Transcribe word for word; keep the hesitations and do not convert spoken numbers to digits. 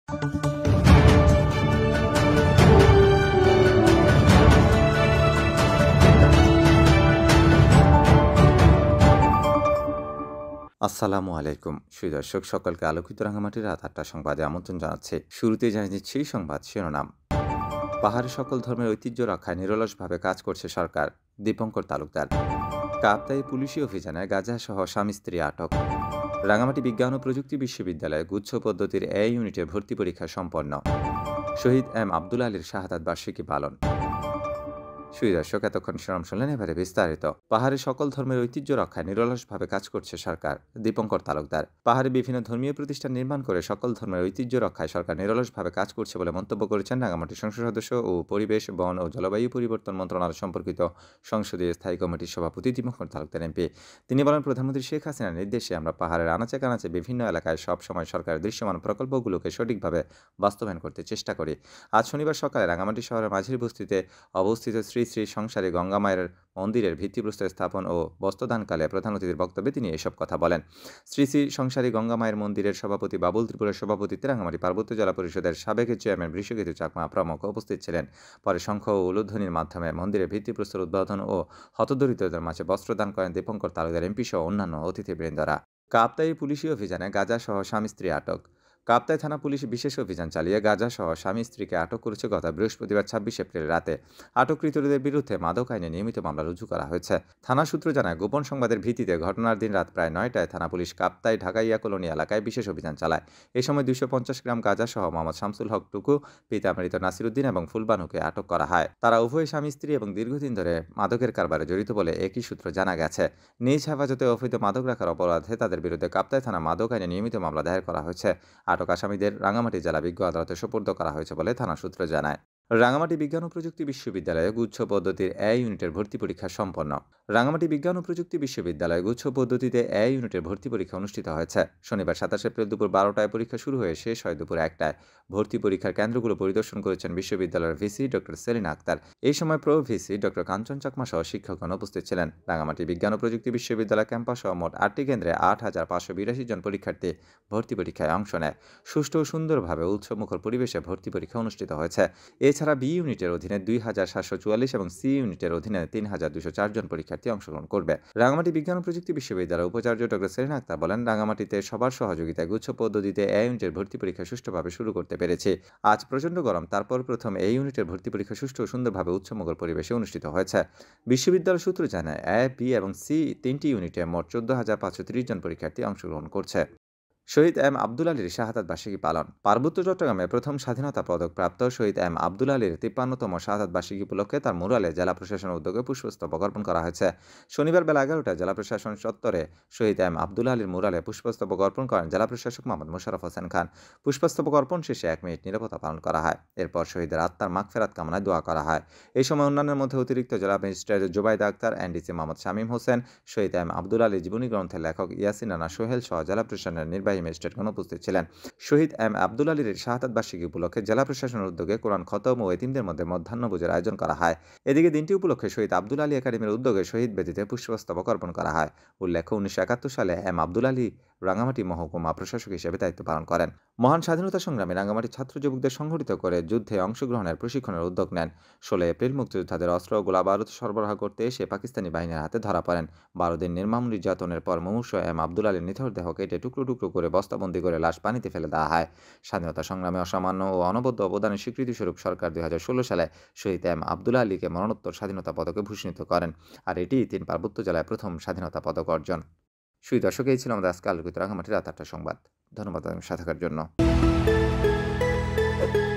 আসসালামু আলাইকুম সুপ্রিয় দর্শক, সকলকে আলোকিত রাঙামাটির রাত আটটা সংবাদে আমন্ত্রণ জানাচ্ছি। শুরুতে জানিয়ে দিচ্ছি সংবাদ শিরোনাম। পাহাড়ের সকল ধর্মের ঐতিহ্য রক্ষায় নিরলসভাবে কাজ করছে সরকার, দীপঙ্কর তালুকদার। কাপ্তাই পুলিশি অভিযানে গাজা সহ স্বামী স্ত্রী আটক। রাঙামাটি বিজ্ঞান ও প্রযুক্তি বিশ্ববিদ্যালয়ে গুচ্ছ পদ্ধতির এ ইউনিটের ভর্তি পরীক্ষা সম্পন্ন। শহীদ এম আব্দুল আলীর শাহাদাত বার্ষিকী পালন। সুপ্রিয় দর্শক, এতক্ষণ শিরোনাম শুনলেন, এবারে বিস্তারিত। পাহাড়ের সকল ধর্মের ঐতিহ্য রক্ষায় নিরলসভাবে কাজ করছে সরকার, দীপঙ্কর তালুকদার। পাহাড়ে বিভিন্ন ধর্মীয় প্রতিষ্ঠান নির্মাণ করে সকল ধর্মের ঐতিহ্য রক্ষায় সরকার নিরলসভাবে কাজ করছে বলে মন্তব্য করেছেন রাঙামাটি সংসদ সদস্য ও পরিবেশ, বন ও জলবায়ু পরিবর্তন মন্ত্রণালয় সম্পর্কিত সংসদীয় স্থায়ী কমিটির সভাপতি দীপঙ্কর তালুকদার এমপি। তিনি বলেন, প্রধানমন্ত্রী শেখ হাসিনার নির্দেশে আমরা পাহাড়ের আনাচে কানাচে বিভিন্ন এলাকায় সব সময় সরকারের দৃশ্যমান প্রকল্পগুলোকে সঠিকভাবে বাস্তবায়ন করতে চেষ্টা করি। আজ শনিবার সকালে রাঙামাটি শহরের মাঝির বস্তিতে অবস্থিত শ্রী শ্রী সংসারী গঙ্গা মায়ের মন্দিরের ভিত্তিপ্রস্তর স্থাপন ও বস্ত্রদানকালে প্রধান অতিথির বক্তব্যে তিনি এসব কথা বলেন। শ্রী শ্রী সংসারী গঙ্গা মায়ের মন্দিরের সভাপতি বাবুল ত্রিপুরার সভাপতিত্বে রাঙামাটি পার্বত্য জেলা পরিষদের সাবেক চেয়ারম্যান বৃষকেতু চাকমা প্রমুখ উপস্থিত ছিলেন। পরে শঙ্খ ও উলুধ্বনির মাধ্যমে মন্দিরের ভিত্তিপ্রস্তর উদ্বোধন ও হতদরিদ্রদের মাঝে বস্ত্রদান করেন দীপঙ্কর তালুকদার এমপি সহ অন্যান্য অতিথিবৃন্দরা। কাপ্তাই পুলিশি অভিযানে গাজা সহ স্বামী স্ত্রী আটক। কাপ্তাই থানা পুলিশ বিশেষ অভিযান চালিয়ে গাজা সহ স্বামী স্ত্রীকে আটক করেছে গত বৃহস্পতিবার ছাব্বিশ এপ্রিল রাতে। আটককৃতদের বিরুদ্ধে মাদক আইনে নিয়মিত মামলা রুজু করা হয়েছে। থানা সূত্র জানায়, গোপন সংবাদের ভিত্তিতে ঘটনার দিন রাত প্রায় নয়টায় থানা পুলিশ কাপ্তাই ঢাকাইয়া কলোনি এলাকায় বিশেষ অভিযান চালায়। এ সময় দুইশো পঞ্চাশ গ্রাম গাজা সহ মোহাম্মদ শামসুল হক টুকু, পিতা মৃত নাসিরুদ্দিন এবং ফুলবানুকে আটক করা হয়। তারা উভয় স্বামী স্ত্রী এবং দীর্ঘদিন ধরে মাদকের কারবারে জড়িত বলে একই সূত্র জানা গেছে। নিজ হেফাজতে অবৈধ মাদক রাখার অপরাধে তাদের বিরুদ্ধে কাপ্তাই থানা মাদক আইনে নিয়মিত মামলা দায়ের করা হয়েছে। আটক আসামিদের রাঙামাটি জেলা বিজ্ঞ আদালতে সোপর্দ করা হয়েছে বলে থানা সূত্র জানায়। রাঙামাটি বিজ্ঞান ও প্রযুক্তি বিশ্ববিদ্যালয়ে গুচ্ছ পদ্ধতির এ ইউনিটের ভর্তি পরীক্ষা সম্পন্ন। রাঙামাটি বিজ্ঞান ও প্রযুক্তি বিশ্ববিদ্যালয়ে গুচ্ছ পদ্ধতিতে এ ইউনিটের ভর্তি পরীক্ষা অনুষ্ঠিত হয়েছে। শনিবার সাতাশ এপ্রিল দুপুর বারোটায় পরীক্ষা শুরু হয়ে শেষ হয় দুপুর একটায়। ভর্তি পরীক্ষার কেন্দ্রগুলো পরিদর্শন করেছেন বিশ্ববিদ্যালয়ের ভিসি ডক্টর সেলিনা আক্তার। এই সময় pro VC doctor Kanchan Chakma সহ শিক্ষকগণ উপস্থিত ছিলেন। রাঙামাটি বিজ্ঞান ও প্রযুক্তি বিশ্ববিদ্যালয় ক্যাম্পাস সহ মোট আটটি কেন্দ্রে আট হাজার পাঁচশো বিরাশি জন পরীক্ষার্থী ভর্তি পরীক্ষায় অংশ নেয়। সুষ্ঠু ও সুন্দরভাবে উৎসবমুখর পরিবেশে ভর্তি পরীক্ষা অনুষ্ঠিত হয়েছে। এছাড়া বি ইউনিটের অধীনে দুই হাজার সাতশো চুয়াল্লিশ এবং সি ইউনিটের অধীনে তিন হাজার দুশো চার জন পরীক্ষার্থী অংশগ্রহণ করবে। রাঙামাটি বিজ্ঞান ও প্রযুক্তি বিশ্ববিদ্যালয়ের উপাচার্য ডক্টর সেলিনা আক্তার বলেন, রাঙামাটিতে সবার সহযোগিতায় গুচ্ছ পদ্ধতিতে এ ইউনিটের ভর্তি পরীক্ষা সুষ্ঠুভাবে শুরু করতে পেরেছি। আজ প্রচণ্ড গরম, তারপর প্রথম এই ইউনিটের ভর্তি পরীক্ষা সুষ্ঠু ও সুন্দরভাবে উৎসবমুখর পরিবেশে অনুষ্ঠিত হয়েছে। বিশ্ববিদ্যালয় সূত্র জানায়, এ, বি এবং সি তিনটি ইউনিটে মোট চোদ্দ হাজার পাঁচশো ত্রিশ জন পরীক্ষার্থী অংশগ্রহণ করছে। শহীদ এম আব্দুল আলীর শাহাদাত বার্ষিকী পালন। পার্বত্য চট্টগ্রামে প্রথম স্বাধীনতা পদক প্রাপ্ত শহীদ এম আব্দুল আলীর তিপ্পান্নতম শাহাদাত বার্ষিকী উপলক্ষে তার মুরালে জেলা প্রশাসনের উদ্যোগে পুষ্পস্তবক অর্পণ করা হয়েছে। শনিবার বেলা এগারোটায় জেলা প্রশাসন চত্বরে শহীদ এম আব্দুল আলীর মুরালে পুষ্পস্তবক অর্পণ করেন জেলা প্রশাসক মোহাম্মদ মোশাররফ হোসেন খান। পুষ্পস্তবক অর্পণ শেষে এক মিনিট নীরবতা পালন করা হয়। এরপর শহীদের আত্মার মাগফিরাত কামনায় দোয়া করা হয়। এই সময় অন্যান্যের মধ্যে অতিরিক্ত জেলা magistrate Jubaida Akter, NDC Mohammad Shamim Hossain, Shahid M Abdul Ali জীবনী গ্রন্থের লেখক ইয়াসিন রানা সোহেল সহ জেলা প্রশাসনের নির্বাহী ম্যাজিস্ট্রেটগণ উপস্থিত ছিলেন। শহীদ এম আব্দুল আলীর শাহাদাত বার্ষিকী উপলক্ষে জেলা প্রশাসনের উদ্যোগে কোরআন খতম ও এতিমদের মধ্যে মধ্যাহ্নভোজের আয়োজন করা হয়। এদিকে দিনটি উপলক্ষে শহীদ আব্দুল আলী একাডেমির উদ্যোগে শহীদ বেদিতে পুষ্পস্তবক অর্পণ করা হয়। উল্লেখ্য, উনিশশো একাত্তর সালে এম আব্দুল আলী রাঙামাটি মহকুমা প্রশাসক হিসেবে দায়িত্ব পালন করেন। মহান স্বাধীনতা সংগ্রামে রাঙামাটি ছাত্র যুবকদের সংগঠিত করে যুদ্ধে অংশগ্রহণের প্রশিক্ষণের উদ্যোগ নেন। ষোলো এপ্রিল মুক্তিযোদ্ধাদের অস্ত্র ও গোলাবারুদ সরবরাহ করতে এসে পাকিস্তানি বাহিনীর হাতে ধরা পড়েন। বারো দিন নির্মম নির্যাতনের পর মুমূর্ষু এম আব্দুল আলীর নিথর দেহ কেটে টুকরো টুকরো করে বস্তাবন্দি করে লাশ পানিতে ফেলে দেওয়া হয়। স্বাধীনতা সংগ্রামে অসামান্য ও অনবদ্য অবদানের স্বীকৃতিস্বরূপ সরকার দুই হাজার ষোলো সালে শহীদ এম আব্দুল আলীকে মরণোত্তর স্বাধীনতা পদকে ভূষিত করেন। আর এটি তিন পার্বত্য জেলায় প্রথম স্বাধীনতা পদক অর্জন। সুই দর্শক, এই ছিল আমাদের আজকে আলোকিত রাঙামাটির রাত আটটা সংবাদ। ধন্যবাদ সাথে থাকার জন্য।